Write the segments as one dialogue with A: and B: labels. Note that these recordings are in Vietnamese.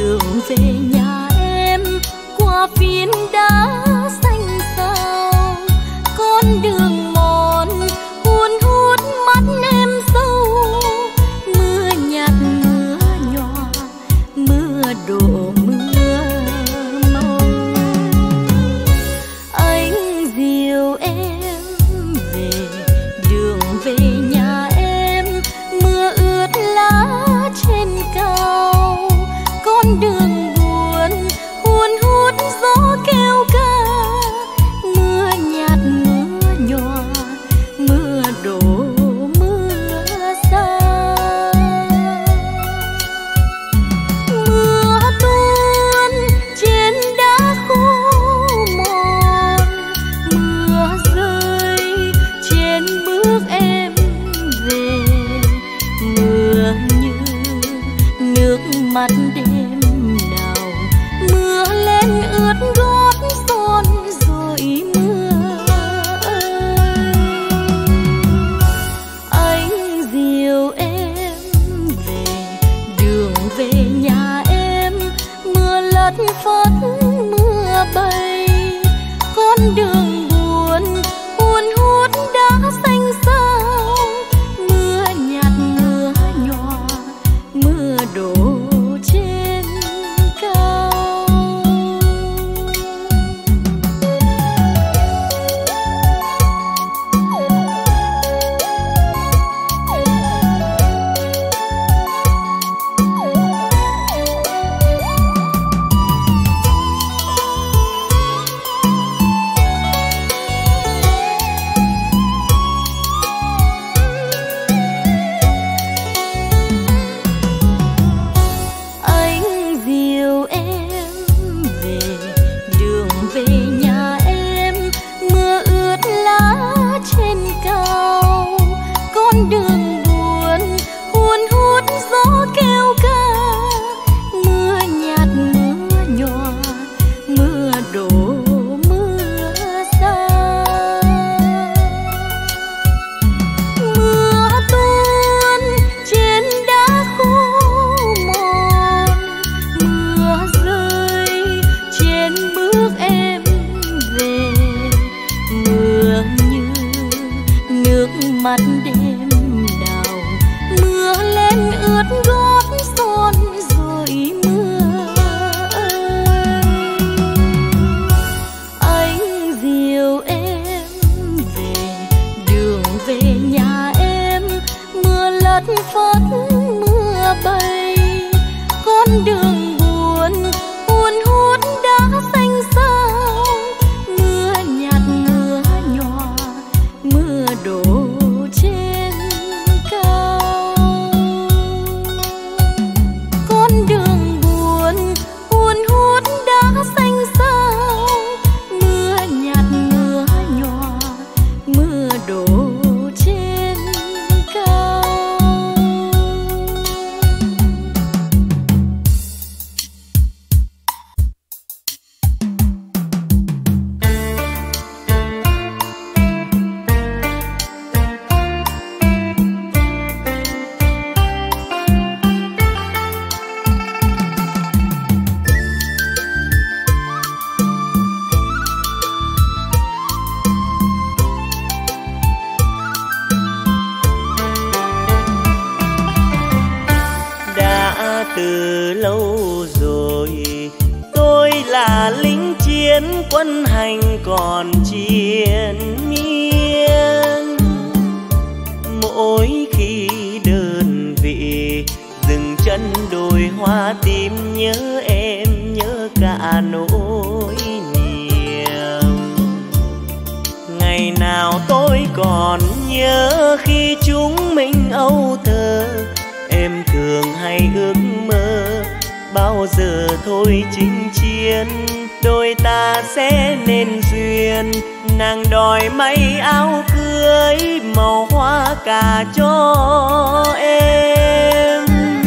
A: đường về nhà em qua phiến đá xanh xao, con đường mòn hun hút mắt em sâu, mưa nhạt mưa nhòa mưa đổ mưa mong. Anh dìu em về đường về nhà em, mưa ướt lá trên cao, con đường buồn hun hút gió kêu ca, mưa nhạt mưa nhòa mưa đổ mưa xa. Mưa tuôn trên đá khô mòn, mưa rơi trên bước em về, mưa như nước mắt đêm nào, mưa lên ướt gót son rồi mưa ơi. Anh dìu em về đường về nhà em, mưa lất phất mưa bay, con đường buồn hun hút đá xanh xao, mưa nhạt mưa nhòa mưa đổ trên cao. Anh dìu em về đường về nhà em, mưa ướt lá trên cao, con đường buồn hun hút gió kêu ca, mưa nhạt mưa nhòa mưa đổ mưa xa. Mưa tuôn trên đá khô mòn, mưa rơi trên bước em về, mưa như nước mắt đêm nào, mưa lên ướt gót son rồi mưa ơi. Anh dìu em về đường về nhà em, mưa lất phất mưa bay, con đường buồn hun hút đá xanh xao, mưa nhạt mưa nhòa mưa đổ trên cao. Con đường buồn hun hút đá xanh xao, mưa nhạt mưa nhòa mưa đổ trên cao.
B: Đã từ lâu rồi tôi là lính chiến, quân hành còn triền miên. Mỗi khi đơn vị dừng chân đồi hoa tim, nhớ em nhớ cả nỗi niềm. Ngày nào tôi còn nhớ khi chúng mình âu thơ, em thường hay ước mơ bao giờ thôi chinh chiến, đôi ta sẽ nên duyên. Nàng đòi may áo cưới màu hoa cà cho em,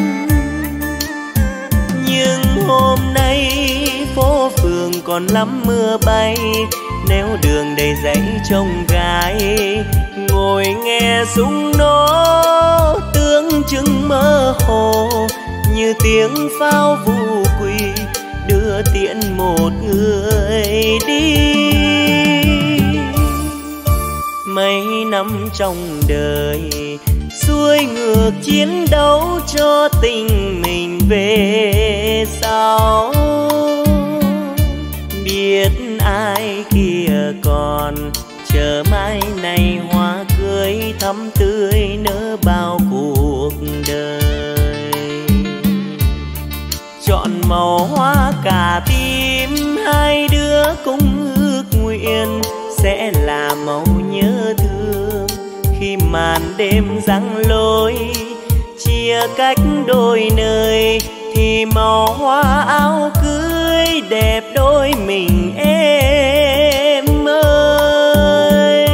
B: nhưng hôm nay phố phường còn lắm mưa bay, nếu đường đầy dãy trông gái ngồi nghe súng nổ, tướng chừng mơ hồ như tiếng pháo vụ quy, đưa tiễn một người đi. Mấy năm trong đời xuôi ngược chiến đấu cho tình mình về sau. Biết ai kia còn chờ mai này hoa cưới thắm tươi nở bao cuộc đời. Chọn màu hoa cả tim, hai đứa cùng ước nguyện sẽ là màu nhớ thương. Khi màn đêm giăng lối chia cách đôi nơi, thì màu hoa áo cưới đẹp đôi mình em ơi.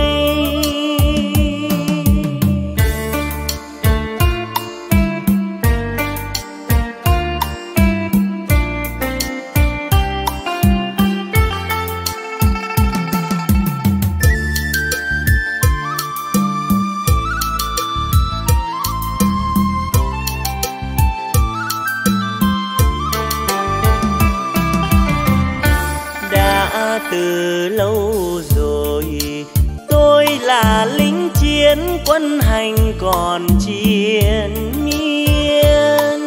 B: Từ lâu rồi tôi là lính chiến, quân hành còn triền miên.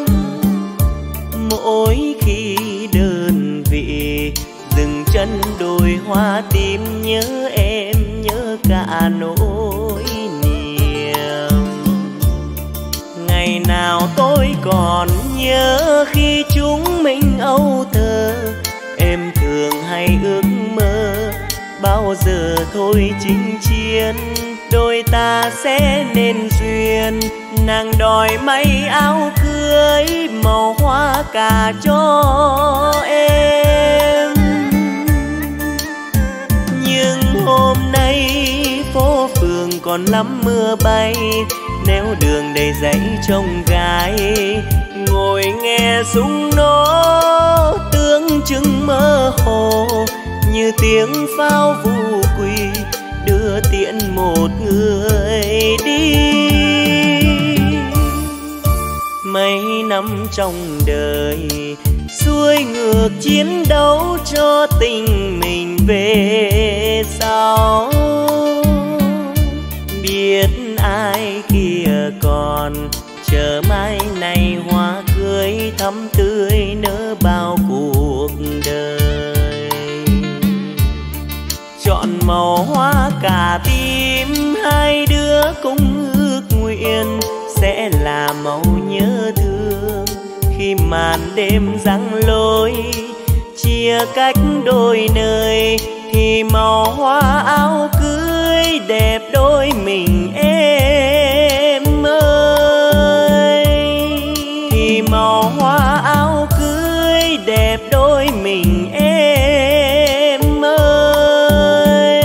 B: Mỗi khi đơn vị dừng chân đồi hoa tím, nhớ em nhớ cả nỗi niềm. Ngày nào tôi còn nhớ khi chúng mình âu thơ, em thường hay ước mơ bao giờ thôi chinh chiến, đôi ta sẽ nên duyên. Nàng đòi may áo cưới màu hoa cà cho em. Nhưng hôm nay phố phường còn lắm mưa bay, nếu đường đầy dãy trông gái ngồi nghe súng nổ, tưởng chừng mơ hồ như tiếng pháo vu quỳ, đưa tiễn một người đi. Mấy năm trong đời xuôi ngược chiến đấu cho tình mình về sau. Biết ai kia còn chờ mai này hoa cưới thắm tươi nở bao cuộc đời. Chọn màu hoa cả tim, hai đứa cùng ước nguyện sẽ là màu nhớ thương. Khi màn đêm giăng lối chia cách đôi nơi, thì màu hoa áo cưới đẹp đôi mình em ơi. Thì màu hoa áo cưới đẹp đôi mình em ơi.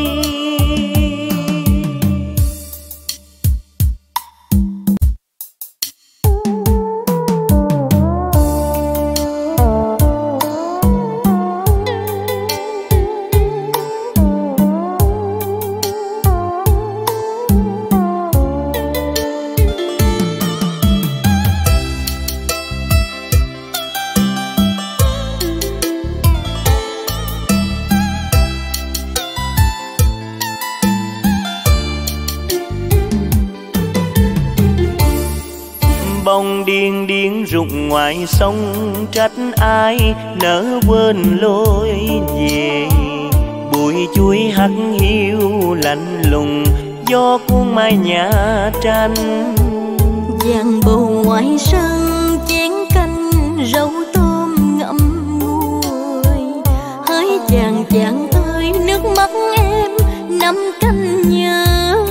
B: Bông điên điên rụng ngoài sông, trách ai nỡ quên lối về. Bụi chuối hắt hiu lạnh lùng, gió cuốn mái nhà tranh.
A: Giang bầu ngoài sân chén canh rau tôm ngậm ngùi, hỡi chàng chàng ơi nước mắt em năm canh nhớ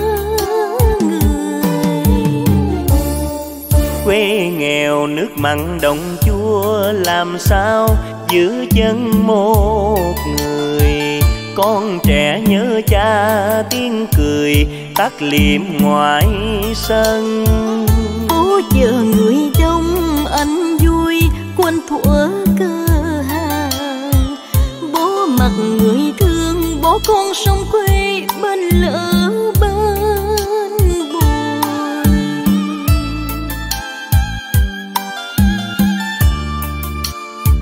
A: người.
B: Quê nghèo nước mặn đồng chua, làm sao giữ chân một người. Con trẻ nhớ cha tiếng cười tắt liệm ngoài sân.
A: Bố chờ người đông anh vui quên thuở cơ hàng. Bố mặc người thương, bố con sông quê bên lỡ bên buồn.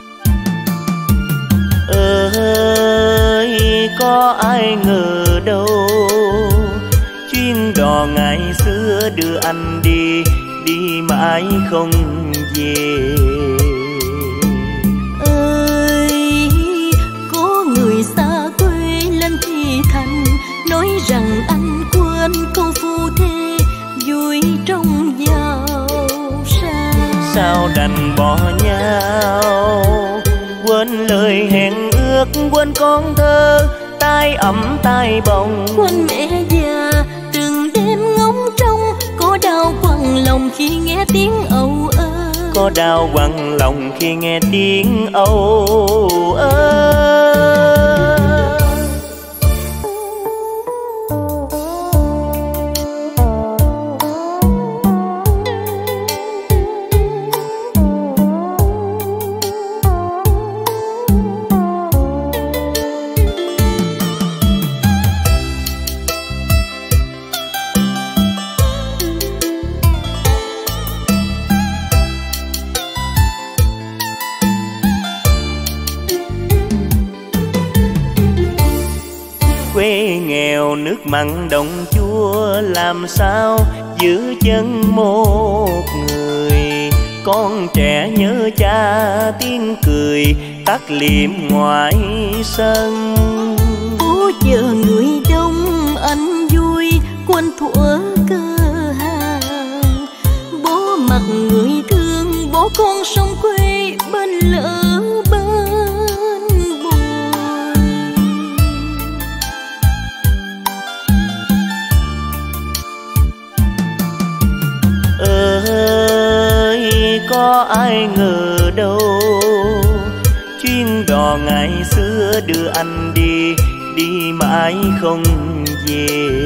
B: có ai ngờ đâu, chuyến đò ngày xưa đưa anh đi, đi mãi không về.
A: Ơi, có người xa quê lên thì thành, nói rằng anh quên câu phu thê vui trong giàu sang.
B: Sao đành bỏ nhau, quên lời hẹn ước, quên con thơ tai ấm tai bồng,
A: quên mẹ già từng đêm ngóng trông, có đau quặn lòng khi nghe tiếng âu ơ,
B: có đau quặn lòng khi nghe tiếng âu ơ. Quê nghèo nước mặn đồng chua, làm sao giữ chân một người. Con trẻ nhớ cha tiếng cười, tắt liệm ngoài sân.
A: Bố chờ người đông anh vui, quên thuở cơ hàng. Bố mặc người thương, bố con sông quê bên lỡ bên buồn.
B: Ơi, có ai ngờ đâu, chuyến đò ngày xưa đưa anh đi, đi mãi không về.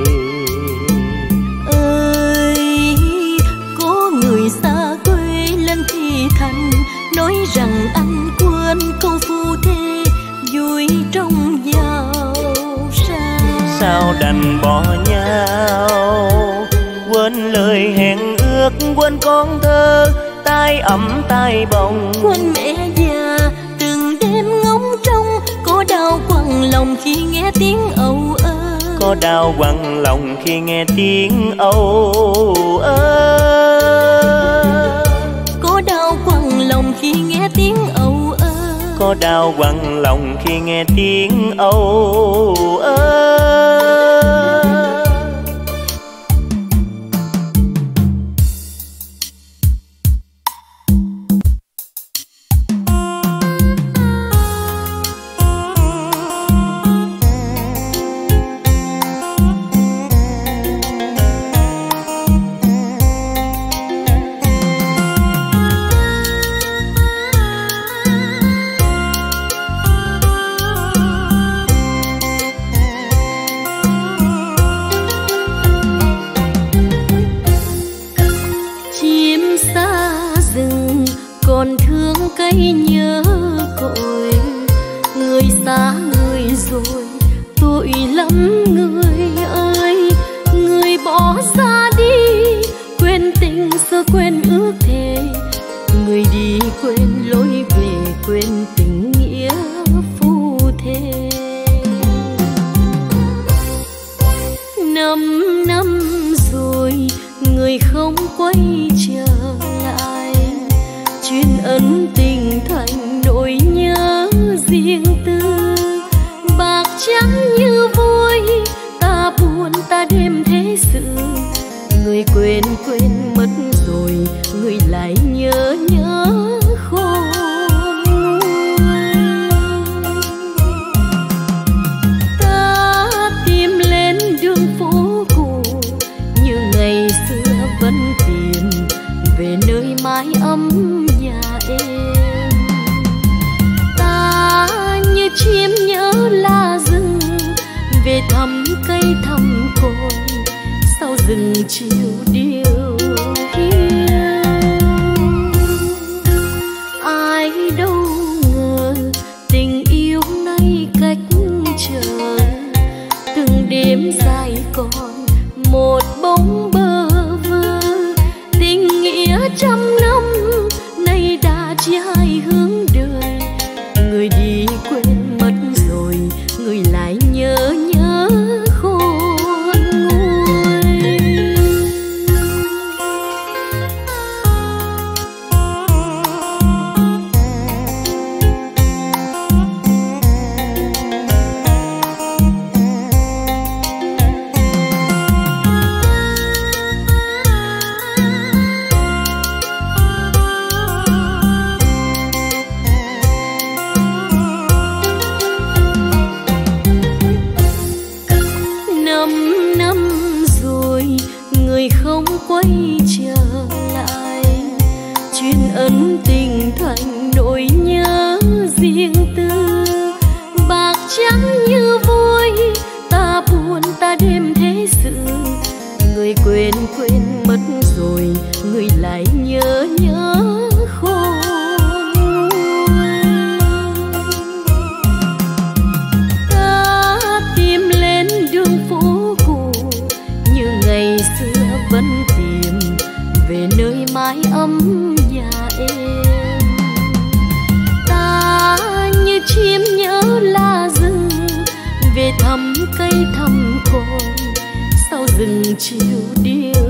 A: Ơi, có người xa quê lên thì thành, nói rằng anh quên câu phu thê vui trong giàu sang.
B: Sao đành bỏ nhau, quên lời hẹn ước, quên con thơ tai ấm tai bồng,
A: quên mẹ già từng đêm ngóng trông, có đau quặn lòng khi nghe tiếng âu ơ,
B: có đau quặn lòng khi nghe tiếng âu ơ.
A: Có đau quặn lòng khi nghe tiếng âu ơ,
B: có đau quặn lòng khi nghe tiếng âu ơ.
A: Còn thương cây nhớ cội, người xa người rồi tội lắm người ơi. Người bỏ ra đi, quên tình xưa quên ước thề, người đi quên lối về, quên tình nghĩa phu thê. 5 năm rồi người không quay trở lại, chuyên ân tình thành nỗi nhớ riêng tư. Bạc trắng như vui, ta buồn ta đêm thế sự, người quên quên mất rồi, người lại nhớ nhớ khôn nguôi. Ta tìm lên đường phố cũ như ngày xưa vẫn tìm về nơi mái ấm nhà em. Ta như chim nhớ lá rừng về thăm cây thăm cội, sau rừng chiều điêu hiu. Ai đâu ngờ tình yêu nay cách chờ, từng đêm dài còn một bóng bơ vơ. Tình nghĩa trăm năm nay đã chia hai hướng đời, người đi quên mất rồi, người lại cây thầm cồn sau rừng chiều điêu